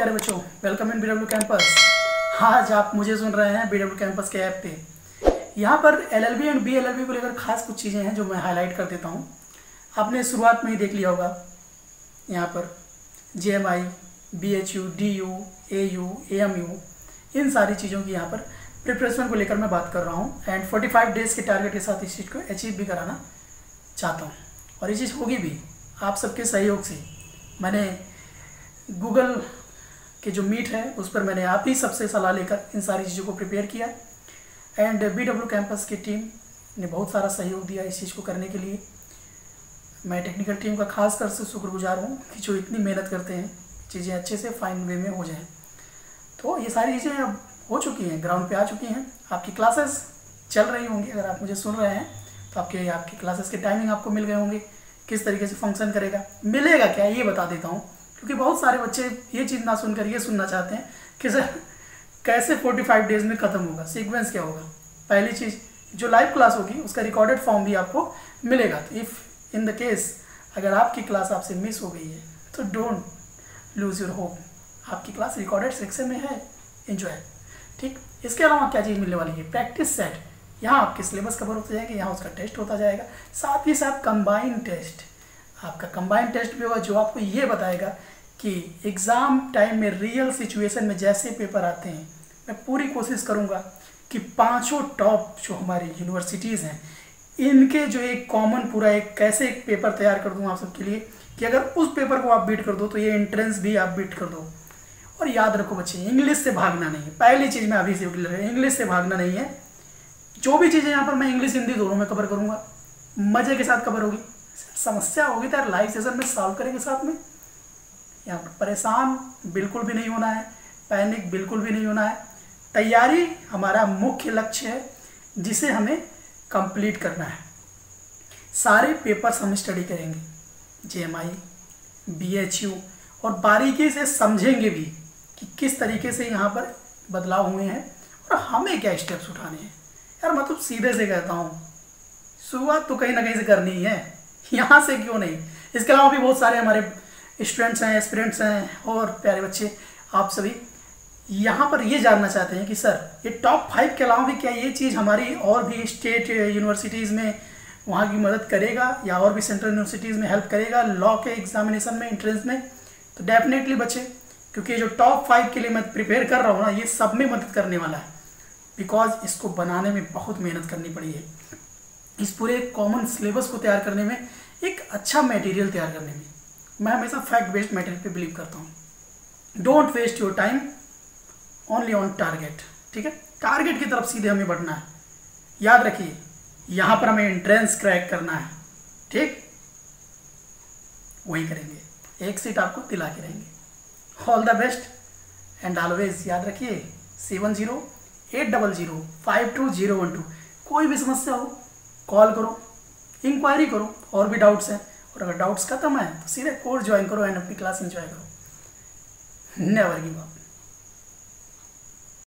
प्यारे बच्चों, welcome in BW campus. आज आप मुझे सुन रहे हैं BW कैंपस के ऐप पे। यहाँ पर LLB एंड BLLB को लेकर खास कुछ चीज़ें हैं जो मैं हाईलाइट कर देता हूँ। आपने शुरुआत में ही देख लिया होगा, यहाँ पर JMI, BHU, DU, AU, AMU, इन सारी चीज़ों की यहाँ पर प्रिपरेशन को लेकर मैं बात कर रहा हूँ एंड 45 डेज़ के टारगेट के साथ इस चीज़ को अचीव भी कराना चाहता हूँ और ये चीज़ होगी भी आप सबके सहयोग से। मैंने गूगल के जो मीट है उस पर मैंने आप ही सबसे सलाह लेकर इन सारी चीज़ों को प्रिपेयर किया एंड BW कैंपस की टीम ने बहुत सारा सहयोग दिया इस चीज़ को करने के लिए। मैं टेक्निकल टीम का खास कर से शुक्रगुजार हूँ कि जो इतनी मेहनत करते हैं चीज़ें अच्छे से फाइन वे में हो जाएं। तो ये सारी चीज़ें अब हो चुकी हैं, ग्राउंड पे आ चुकी हैं। आपकी क्लासेस चल रही होंगी, अगर आप मुझे सुन रहे हैं तो आपकी क्लासेस के टाइमिंग आपको मिल गए होंगे, किस तरीके से फंक्शन करेगा, मिलेगा क्या ये बता देता हूँ, क्योंकि बहुत सारे बच्चे ये चीज़ ना सुनकर ये सुनना चाहते हैं कि सर कैसे 45 डेज़ में ख़त्म होगा, सीक्वेंस क्या होगा। पहली चीज़, जो लाइव क्लास होगी उसका रिकॉर्डेड फॉर्म भी आपको मिलेगा। तो इफ़ इन द केस अगर आपकी क्लास आपसे मिस हो गई है तो डोंट लूज़ योर होप, आपकी क्लास रिकॉर्डेड सेक्शन में है, एंजॉय। ठीक, इसके अलावा क्या चीज़ मिलने वाली है, प्रैक्टिस सेट। यहाँ आपके सिलेबस कवर होता जाएगा, यहाँ उसका टेस्ट होता जाएगा, साथ ही साथ कंबाइन टेस्ट, आपका कंबाइन टेस्ट भी होगा जो आपको ये बताएगा कि एग्ज़ाम टाइम में रियल सिचुएशन में जैसे पेपर आते हैं, मैं पूरी कोशिश करूँगा कि पांचों टॉप जो हमारी यूनिवर्सिटीज़ हैं इनके जो एक कॉमन पूरा एक कैसे एक पेपर तैयार कर दूँ आप सबके लिए कि अगर उस पेपर को आप बीट कर दो तो ये एंट्रेंस भी आप बीट कर दो। और याद रखो बच्चे, इंग्लिश से भागना नहीं है। पहली चीज़ मैं अभी से इंग्लिश से भागना नहीं है। जो भी चीज़ें यहाँ पर मैं इंग्लिश हिंदी दोनों में कवर करूँगा, मज़े के साथ कवर होगी। समस्या होगी तो यार लाइव सेशन में सॉल्व करेंगे साथ में। यहाँ पर परेशान बिल्कुल भी नहीं होना है, पैनिक बिल्कुल भी नहीं होना है। तैयारी हमारा मुख्य लक्ष्य है जिसे हमें कंप्लीट करना है। सारे पेपर्स हम स्टडी करेंगे, JMI, BHU, और बारीकी से समझेंगे भी कि किस तरीके से यहाँ पर बदलाव हुए हैं और हमें क्या स्टेप्स उठाने हैं। यार मतलब सीधे से कहता हूँ, शुरुआत तो कहीं ना कहीं से करनी ही है, यहाँ से क्यों नहीं। इसके अलावा भी बहुत सारे हमारे स्टूडेंट्स हैं, एस्पिरेंट्स हैं और प्यारे बच्चे आप सभी यहाँ पर ये जानना चाहते हैं कि सर ये टॉप 5 के अलावा भी क्या ये चीज़ हमारी और भी स्टेट यूनिवर्सिटीज़ में वहाँ की मदद करेगा या और भी सेंट्रल यूनिवर्सिटीज़ में हेल्प करेगा लॉ के एग्जामिनेशन में, एंट्रेंस में। तो डेफिनेटली बच्चे, क्योंकि जो टॉप 5 के लिए मैं प्रिपेयर कर रहा हूँ ना, ये सब में मदद करने वाला है, बिकॉज इसको बनाने में बहुत मेहनत करनी पड़ी है। इस पूरे कॉमन सिलेबस को तैयार करने में, एक अच्छा मटेरियल तैयार करने में मैं हमेशा फैक्ट बेस्ड मटेरियल पे बिलीव करता हूँ। Don't waste your time, only on target. ठीक है, टारगेट की तरफ सीधे हमें बढ़ना है। याद रखिए, यहाँ पर हमें एंट्रेंस क्रैक करना है, ठीक, वही करेंगे, एक सीट आपको दिला के रहेंगे। All the best and always याद रखिए 7080052012। कोई भी समस्या हो कॉल करो, इंक्वायरी करो, और भी डाउट्स हैं, और अगर डाउट्स खत्म है तो सीधे कोर्स ज्वाइन करो एंड अपनी क्लास एंजॉय करो। Never give up.